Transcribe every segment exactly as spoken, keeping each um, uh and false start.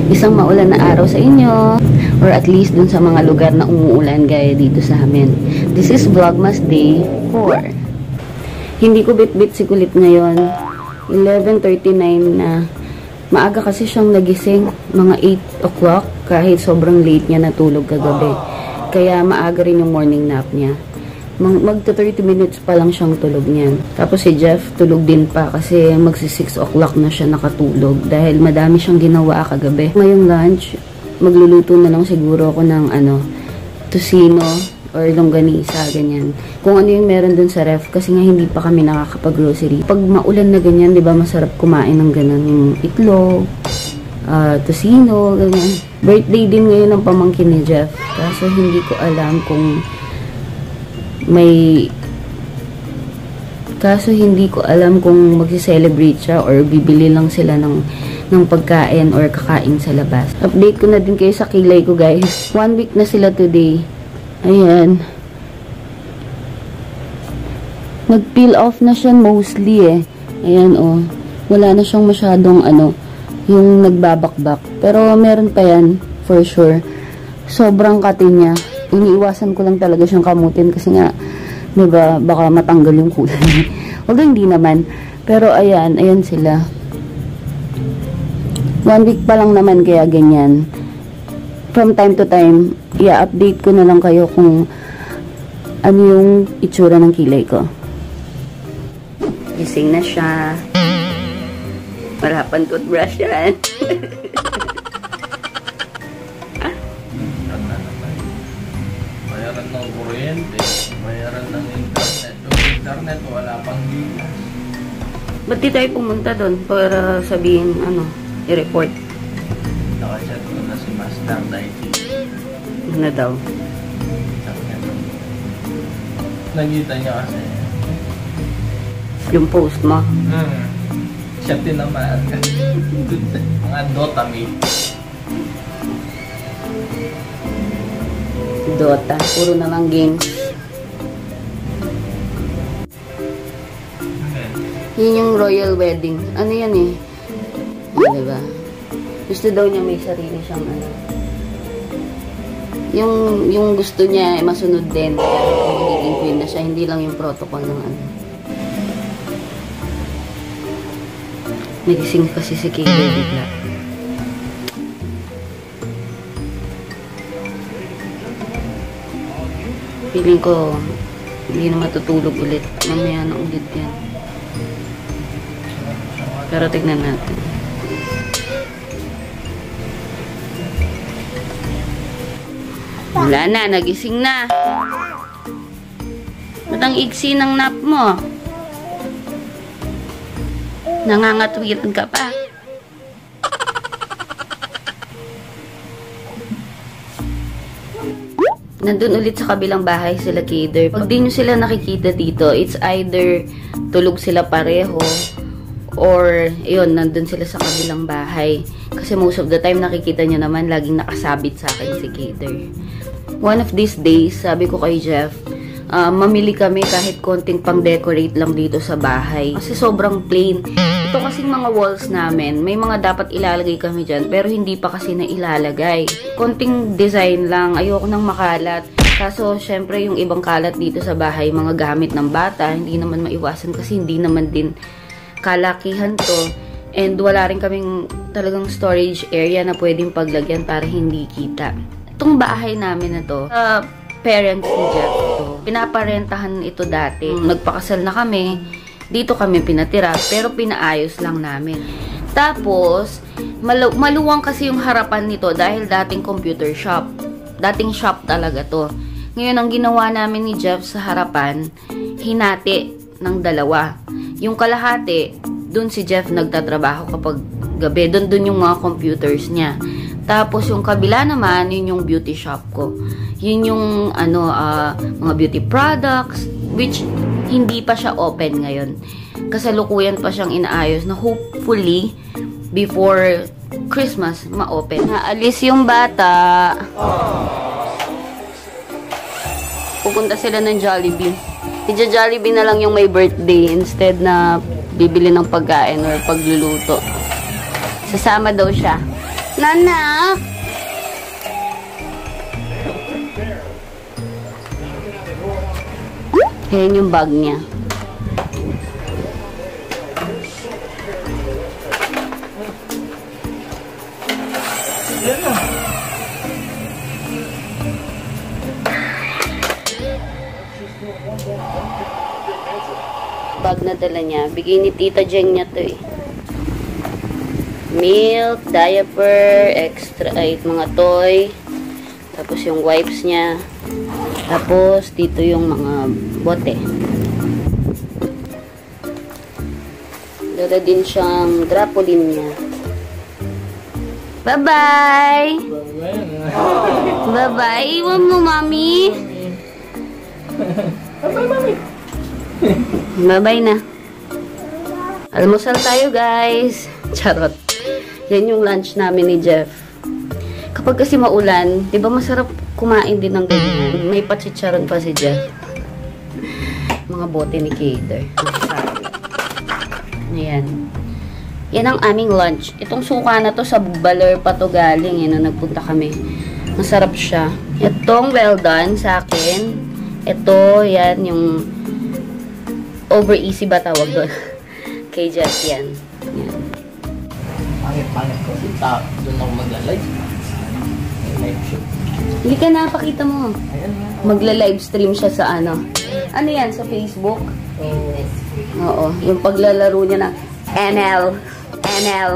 isang maulan na araw sa inyo, or at least dun sa mga lugar na umuulan gaya dito sa amin. This is Vlogmas Day four. Hindi ko bit-bit si kulit ngayon. eleven thirty-nine na. Maaga kasi siyang nagising, mga eight o'clock, kahit sobrang late niya natulog kagabi. Kaya maaga rin yung morning nap niya. Magta thirty minutes pa lang siyang tulog niyan. Tapos si Jeff tulog din pa kasi magsi six o'clock na siya nakatulog dahil madami siyang ginawa kagabi. Ngayong lunch, magluluto na lang siguro ako ng ano, tocino or longganisa, ganyan. Kung ano yung meron dun sa ref kasi nga hindi pa kami nakakapag-grocery. Pag maulan na ganyan, di ba masarap kumain ng ganun, yung itlog, uh, tocino, ganyan. Birthday din ngayon ng pamangkin ni Jeff. Kaso hindi ko alam kung may kaso hindi ko alam kung magsi-celebrate siya or bibili lang sila ng ng pagkain or kakain sa labas. Update ko na din kayo sa kilay ko, guys. One week na sila today. Ayan. Nag-peel off na siya mostly eh. Ayan oh. Wala na siyang masyadong ano, yung nagbabakbak. Pero meron pa yan for sure. Sobrang kati niya. Iniiwasan ko lang talaga siyang kamutin kasi nga, diba, baka matanggal yung kulay. Although hindi naman. Pero ayan, ayan sila. One week pa lang naman kaya ganyan. From time to time, i-update ko na lang kayo kung ano yung itsura ng kilay ko. Gising na siya. Wala pang toothbrush yan. Bayaran ng kuryente, bayaran ng internet. Yung internet, wala pang bilas. Ba't di tayo pumunta doon para sabihin, ano, i-report? Nakachat ko na si Master Daiki. Ano daw? Nakita niya kasi. Yung post mo? Hmm. Siya tinamaan kasi. Mga Dotami. Dota. Puro naman games. Yun yung royal wedding. Ano yan eh? Ano, diba? Gusto daw niya may sarili siyang ano. Yung, yung gusto niya eh, masunod din. Kaya kung magiging queen na siya, hindi lang yung protocol ng ano. Nagising kasi si Kate bigla. Feeling ko, hindi na matutulog ulit. Mamaya na ulit yan. Pero tignan natin. Wala na, nagising na. Ba't ang iksi ng nap mo? Nangangatwiran ka pa. Nandun ulit sa kabilang bahay sila Kader. Pag di nyo sila nakikita dito, it's either tulog sila pareho or yun, nandun sila sa kabilang bahay. Kasi most of the time nakikita nyo naman laging nakasabit sa akin si Kader. One of these days, sabi ko kay Jeff, uh, mamili kami kahit konting pang-decorate lang dito sa bahay. Kasi sobrang plain. Ito kasing mga walls namin, may mga dapat ilalagay kami dyan, pero hindi pa kasi na ilalagay. Konting design lang, ayoko nang makalat. Kaso, syempre, yung ibang kalat dito sa bahay, mga gamit ng bata, hindi naman maiwasan kasi hindi naman din kalakihan to. And wala rin kaming talagang storage area na pwedeng paglagyan para hindi kita. Itong bahay namin na to, uh, parents ni Jeff to. Pinaparentahan ito dati. Nagpakasal na kami, dito kami pinatira, pero pinaayos lang namin. Tapos, malu maluwang kasi yung harapan nito dahil dating computer shop. Dating shop talaga to. Ngayon, ang ginawa namin ni Jeff sa harapan, hinati ng dalawa. Yung kalahati, dun si Jeff nagtatrabaho kapag gabi. Dun dun yung mga computers niya. Tapos, yung kabila naman, yun yung beauty shop ko. Yun yung, ano, uh, mga beauty products, which hindi pa siya open ngayon. Kasalukuyan pa siyang inaayos na hopefully before Christmas ma-open. Naalis yung bata. Pupunta sila ng Jollibee. Ija-Jollibee na lang yung may birthday instead na bibili ng pagkain or pagluluto. Sasama daw siya. Nanak! Ayan yung bag niya. Bag na dala niya. Bigay ni Tita Jeng niya to eh. Milk, diaper, extra, ay, mga toy. Tapos yung wipes niya. Tapos, dito yung mga bote. Dala din siyang drapolin niya. Bye-bye! Bye-bye! Iwan mo, mami! Bye-bye, mami! Bye-bye na. Almusal tayo, guys. Charot. Yan yung lunch namin ni Jeff. Kapag kasi maulan, di ba masarap kumain din ng ganyan? May pachicharon pa si Jeff. Mga bote ni Kader. Ayan. Yan ang aming lunch. Itong suka na to sa Baler pa to galing eh, nung nagpunta kami. Masarap siya. Itong well done sa akin. Ito, yan, yung over easy ba tawag doon? Kay Jeff yan. Yan. Pangit-pangit ko. Sita, doon ako magla-live. Live shoot. Hindi ka napakita mo. Magla-live stream siya sa ano. Ano yan? Sa Facebook? Oo. Yung paglalaro niya na N L. N L.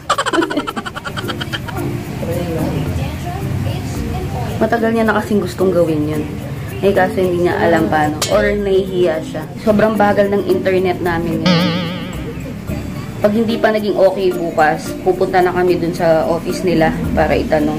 Matagal niya na kasing gustong gawin yun. Eh kaso hindi niya alam paano. Or nahihiya siya. Sobrang bagal ng internet namin ngayon. Pag hindi pa naging okay bukas, pupunta na kami dun sa office nila para itanong.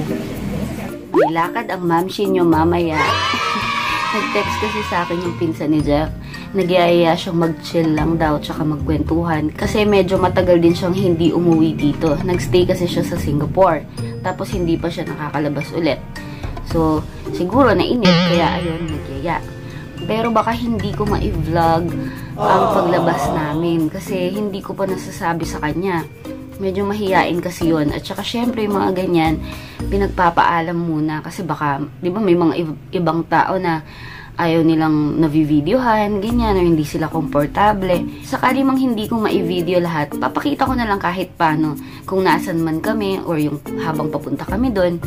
May lakad ang mamshi nyo mamaya. Nag-text kasi sa akin yung pinsan ni Jeff. Nagyayaya siyang mag-chill lang daw tsaka magkwentuhan. Kasi medyo matagal din siyang hindi umuwi dito. Nag-stay kasi siya sa Singapore. Tapos hindi pa siya nakakalabas ulit. So, siguro nainit kaya ayun, nagyaya. Pero baka hindi ko ma-vlog ang paglabas namin. Kasi hindi ko pa nasasabi sa kanya. Medyo mahiyain kasi yun. At saka syempre yung mga ganyan, pinagpapaalam muna. Kasi baka, di ba may mga ibang tao na ayaw nilang navivideohan, ganyan, o hindi sila komportable. Sakali mang hindi ko ma-video lahat, papakita ko na lang kahit paano kung nasan man kami or yung habang papunta kami doon.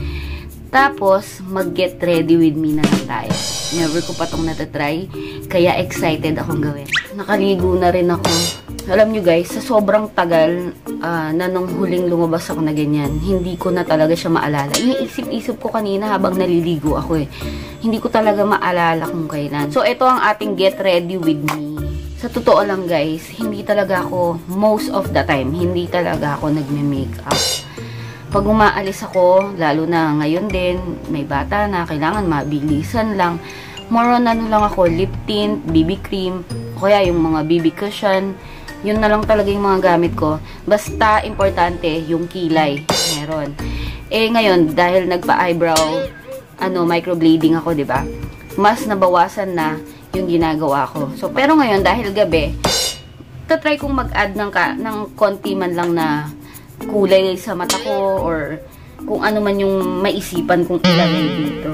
Tapos, mag-get ready with me na lang tayo. Never ko pa itong natatry, kaya excited akong gawin. Nakaligo na rin ako. Alam nyo guys, sa sobrang tagal uh, na nung huling lumabas ako na ganyan, hindi ko na talaga siya maalala. Iniisip-isip ko kanina habang naliligo ako eh. Hindi ko talaga maalala kung kailan. So, ito ang ating get ready with me. Sa totoo lang guys, hindi talaga ako, most of the time, hindi talaga ako nagme-makeup. Pag umaalis ako, lalo na ngayon din, may bata na, kailangan mabilisan lang. More on ano lang ako, lip tint, B B cream, o kaya yung mga B B cushion. Yun na lang talaga yung mga gamit ko. Basta, importante, yung kilay. Meron. Eh, ngayon, dahil nagpa-eyebrow, ano, microblading ako, di ba? Mas nabawasan na yung ginagawa ko. So, pero ngayon, dahil gabi, tatry kong mag-add ng, ka, ng konti man lang na kulay sa mata ko or kung ano man yung maisipan kong ilagay dito.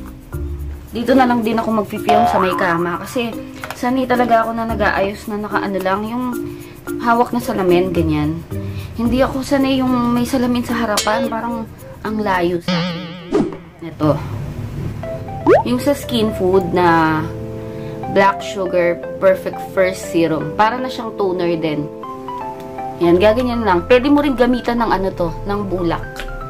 Dito na lang din ako mag-film sa may kama kasi sanay talaga ako na nag-aayos na nakaano lang yung hawak na salamin, ganyan. Hindi ako sanay yung may salamin sa harapan, parang ang layo sa akin. Ito. Yung sa Skin Food na Black Sugar Perfect First Serum. Para na siyang toner din. Yan, gaganyan lang. Pwede mo rin gamitan ng ano to, ng bulak.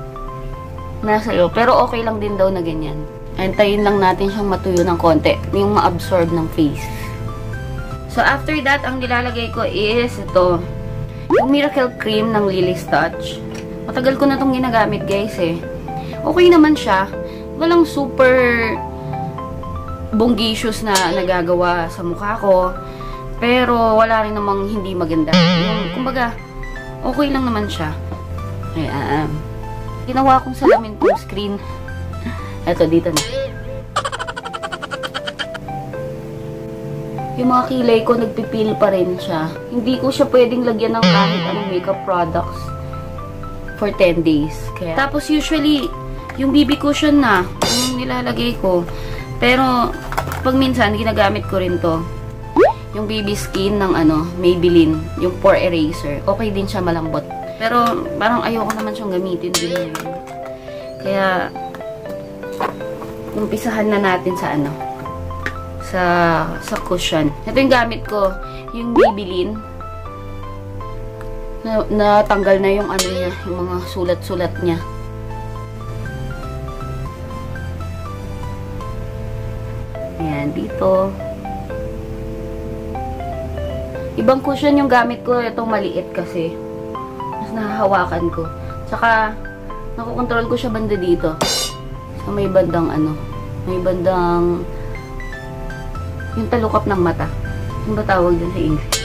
Nasa iyo. Pero okay lang din daw na ganyan. Antayin lang natin siyang matuyo ng konti. Yung ma-absorb ng face. So, after that, ang nilalagay ko is ito. Yung Miracle Cream ng Lily's Touch. Matagal ko na itong ginagamit, guys, eh. Okay naman siya. Walang super bonggicious na nagagawa sa mukha ko. Pero, wala rin namang hindi maganda. Yung, kumbaga, okay lang naman siya. Ayan. Ginawa kong salamin tong screen. Eto, dito na. Yung mga kilay ko, nagpipil pa rin siya. Hindi ko siya pwedeng lagyan ng kahit anong makeup products. for ten days. Kaya, tapos usually, yung B B cushion na, yung nilalagay ko. Pero, pag minsan, ginagamit ko rin to. Yung B B skin ng ano, Maybelline, yung pore eraser. Okay din siya, malambot. Pero, parang ayoko naman siyang gamitin din ngayon. Kaya, umpisahan na natin sa ano, sa, sa cushion. Ito yung gamit ko, yung Maybelline. Na, natanggal na yung ano niya, yung mga sulat-sulat niya. Ayan, dito. Ibang cushion yung gamit ko. Itong maliit kasi. Mas nahahawakan ko. Tsaka, nakokontrol ko siya banda dito. So, may bandang ano. May bandang yung talukap ng mata. Yung ba tawag dun sa English?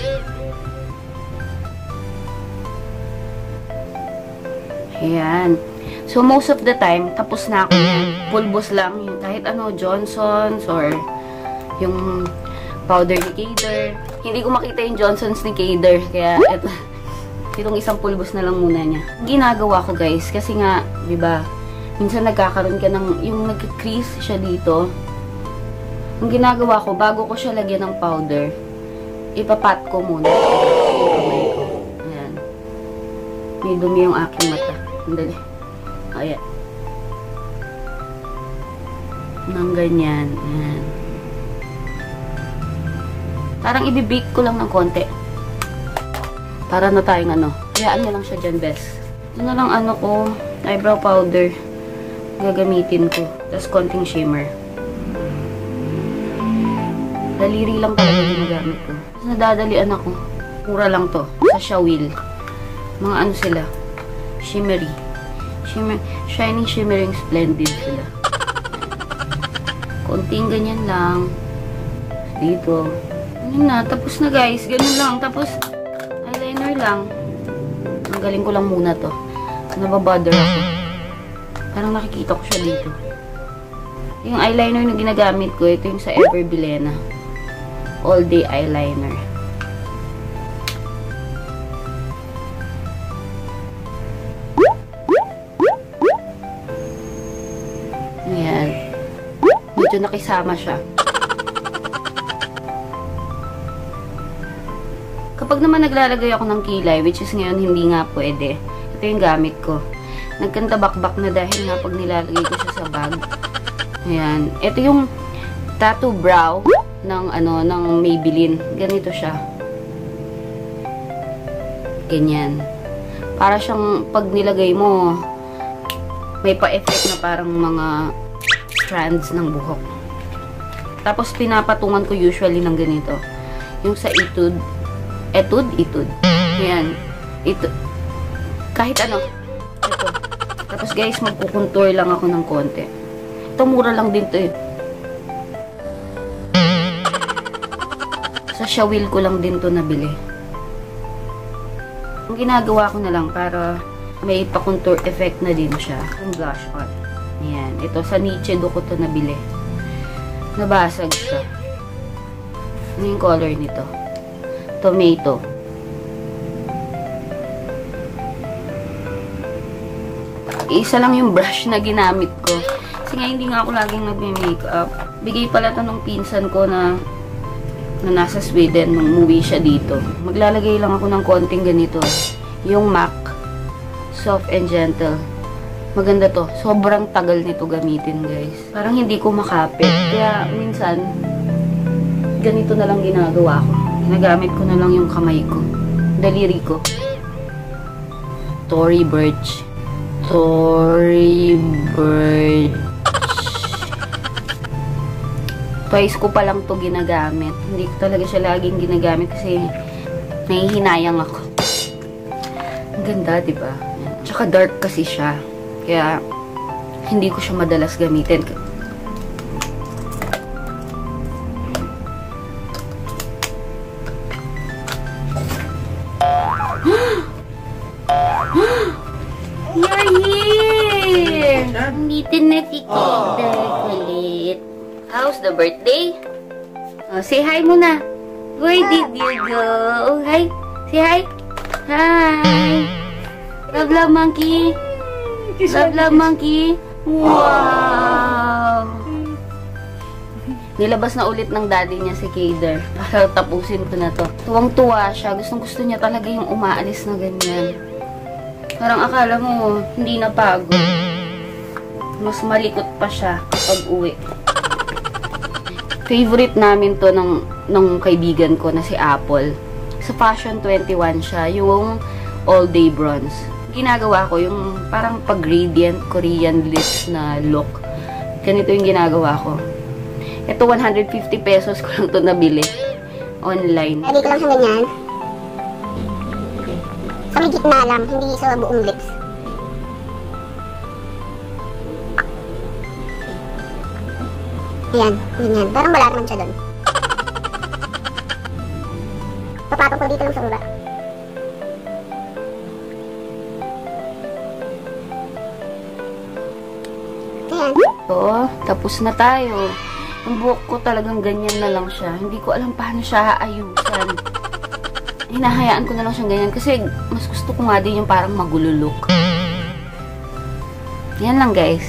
Ayan. So, most of the time, tapos na ako yan. Pulbos lang. Yung kahit ano, Johnson's or yung powder ni Kaider. Hindi ko makita yung Johnson's ni Kaider. Kaya, eto, itong isang pulbos na lang muna niya. Ginagawa ko, guys, kasi nga, di ba, minsan nagkakaroon ka ng, yung nag-crease siya dito. Ang ginagawa ko, bago ko siya lagyan ng powder, ipapat ko muna. Ayan. May dumi yung aking mata. Andali. Ayan. Nang ganyan. Ayan. Parang ibibake ko lang ng konti. Para na tayong ano. Hayaan nyo lang siya dyan, best. Ito na lang ano ko, eyebrow powder. Gagamitin ko. Tapos konting shimmer. Daliri lang talaga ginagamit ko. Tapos nadadalian ako. Mura lang to. Sa Shawil. Mga ano sila. Shimmery. Shimmer, shining, shimmering, splendid sila. Konting ganyan lang. Dito. Ganyan na. Tapos na, guys. Ganyan lang. Tapos, eyeliner lang. Tanggalin ko lang muna to. Nababother ako. Parang nakikita ko siya dito. Yung eyeliner na ginagamit ko, ito yung sa Ever Bilena. All Day Eyeliner. Ayan. Medyo nakisama siya. Kapag naman naglalagay ako ng kilay, which is ngayon hindi nga pwede, ito yung gamit ko. Nagkantabakbak na dahil nga pag nilalagay ko siya sa bag. Ayan. Ito yung tattoo brow ng ano ng Maybelline. Ganito siya. Ganyan. Para siyang pag nilagay mo, may pa-effect na parang mga strands ng buhok. Tapos pinapatungan ko usually ng ganito. Yung sa etude. Etude? Etude. Ayan. Ito. Kahit ano. Ito. Tapos guys, magkukontour lang ako ng konti. Ito, mura lang din to eh. Sa Shawil ko lang din to nabili. Ang ginagawa ko na lang para may pa-contour effect na din siya. Yung blush on. Ayan. Ito, sa Nichedo ko to nabili. Nabasag siya. Ano yung color nito? Tomato. Isa lang yung brush na ginamit ko. Kasi nga hindi nga ako laging nagme-makeup. Bigay pala ito ng pinsan ko na na nasa Sweden nung umuwi siya dito. Maglalagay lang ako ng konting ganito. Yung M A C Soft and Gentle. Maganda to. Sobrang tagal nito gamitin, guys. Parang hindi ko makapit. Kaya minsan ganito na lang ginagawa ko. Ginagamit ko na lang yung kamay ko. Daliri ko. Tory Burch. Tory Burch. Twice ko pa lang to ginagamit. Hindi ko talaga siya laging ginagamit kasi nahihinayang ako. Ang ganda, diba? Tsaka dark kasi siya. Kaya hindi ko siya madalas gamitin. You're here! Nandito na si Kinder kulit. How's the birthday? Oh, say hi muna. Where did you go? Oh, hi. Say hi. Hi. Love, love, monkey. Love, love, monkey. Wow! Nilabas na ulit ng daddy niya si Kader. Para tapusin ko na to. Tuwang-tuwa siya. Gustong gusto niya talaga yung umaalis na ganyan. Parang akala mo, hindi na pagod. Mas malikot pa siya kapag uwi. Favorite namin to ng, ng kaibigan ko na si Apple. Sa Fashion twenty-one siya. Yung all day bronze. Ginagawa ko yung parang pag-gradient Korean lips na look. Ganito yung ginagawa ko. Ito, one hundred fifty pesos ko lang ito nabili. Online. Pwede ko lang sa ganyan. Sa may gitna lang, hindi sa buong lips. Ayan, ganyan. Parang wala naman siya doon. Papatong ko dito lang sa baba. Ayan. Oo, tapos na tayo. Ang buhok ko talagang ganyan na lang siya. Hindi ko alam paano siya aayusan. Hinahayaan ko na lang siyang ganyan kasi mas gusto ko nga din yung parang magululok. Yan lang, guys.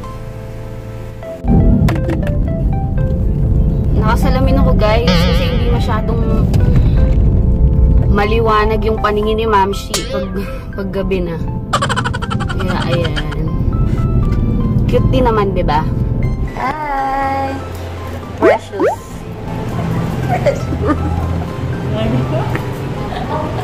Nakasalamin ako, guys, kasi hindi masyadong maliwanag yung paningin ni Mamshi pag, pag gabi na. Kaya, ayan. Cute din naman, diba? Hi! Precious.